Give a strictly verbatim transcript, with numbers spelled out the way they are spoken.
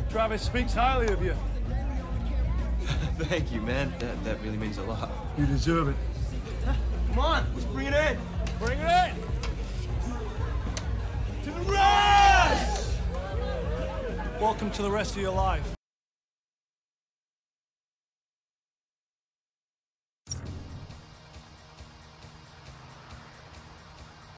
Travis speaks highly of you. Thank you, man. That, that really means a lot. You deserve it. Come on, let's bring it in. Bring it in! To the rest! Welcome to the rest of your life.